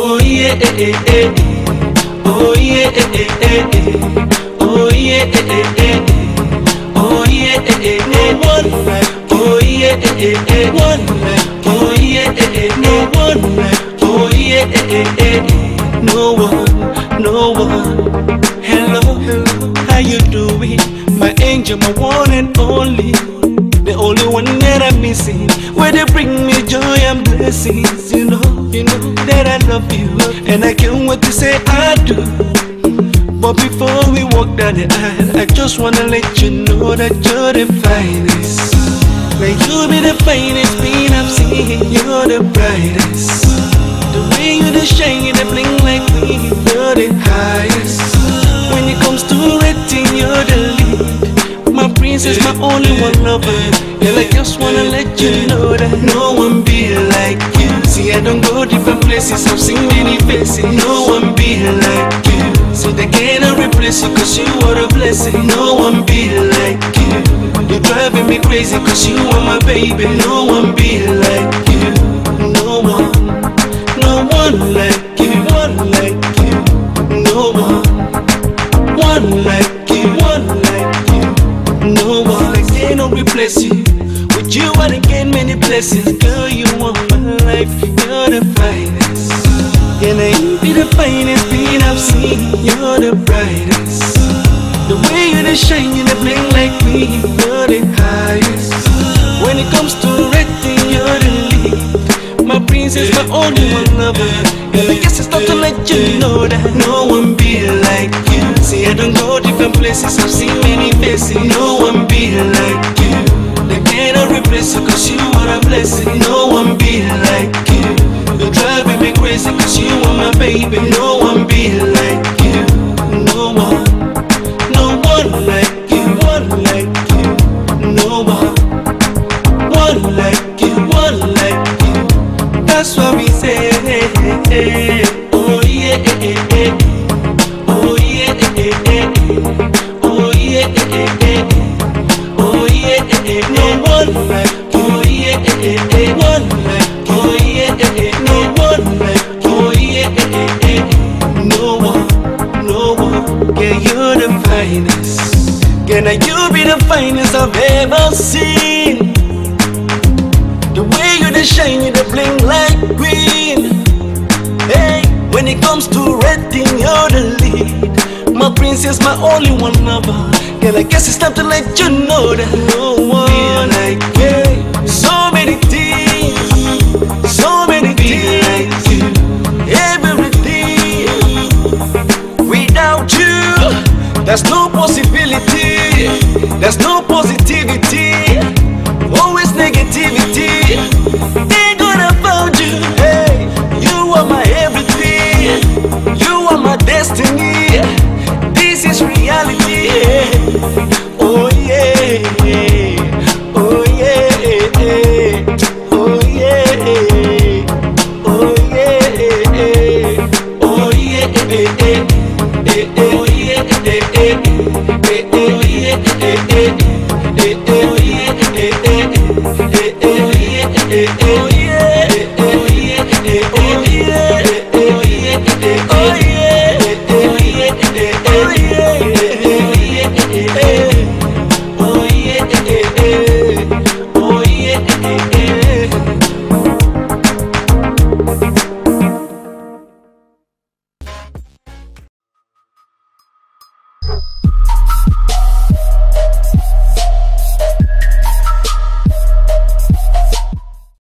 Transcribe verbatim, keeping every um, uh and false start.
Oh yeah, eh, eh, eh. Oh yeah, eh, eh, eh, eh. Oh yeah, eh, eh, eh, eh. Oh yeah, eh, eh, eh. No one like. Oh yeah, eh, eh, eh. One like. Oh yeah, eh, eh, eh. No one like. Oh yeah, eh, eh, eh, eh. No one, no one. Hello, hello, how you doing? My angel, my one and only. The only one that I'm missing. Where they bring me joy and blessings. You know, you know that I love you, and I can't wait to say I do. But before we walk down the aisle, I just wanna let you know that you're the finest. May you be the finest being I've seen. You're the brightest. The way you the shine, you the bling like me. You're the highest. When it comes to rating, you're the lead. My princess, my only one lover. Girl, I just wanna let you know that no one be like you. See, I don't go different places, I've seen many faces. No one be like you. So they cannot replace you, cause you are a blessing. No one be like you. You're driving me crazy, cause you are my baby. No one be like you. No one, no one like you. One like you. No one, one like you. One like you. No one, I cannot replace you. With you I gain many blessings. Girl, you are my life. You're the finest. Can I be the finest being I've seen? You're the brightest. The way you the shine, you the bling like me. You're the highest. When it comes to rating, you're the lead. My princess, my only one lover. Girl, I guess it's time to let you know that no one be like you. See, I don't go different places, I've seen many faces. No one be like you. They cannot replace you, cause you are a blessing. No one be like you. You're driving me crazy, cause you are my baby. No one be like you. No one, no one like you. One like you. No one, one like you. One like you. That's what we say. Oh yeah, eh, eh, eh. Oh yeah, eh, eh, eh. Oh yeah, eh, eh, eh. Oh yeah, eh, eh, eh. No one like. Oh yeah, eh, eh, eh. One like. Oh yeah, eh, eh. No one like. Oh yeah, eh, eh, eh. No one, no one. Yeah, you're the finest. Can you be the finest I've ever seen? The way you the shine, you the bling like green. Hey, when it comes to rating, you're the lead. My princess, my only one lover. Girl, I guess it's time to let you know that no one like you. So many things, so many things like you. Everything without you, there's no possibility. There's no positivity. Always negativity. They gonna found you. Hey, you are my everything. You are my destiny. This is reality. Oh yeah, oh yeah, oh yeah, oh yeah, oh yeah, oh yeah, oh yeah.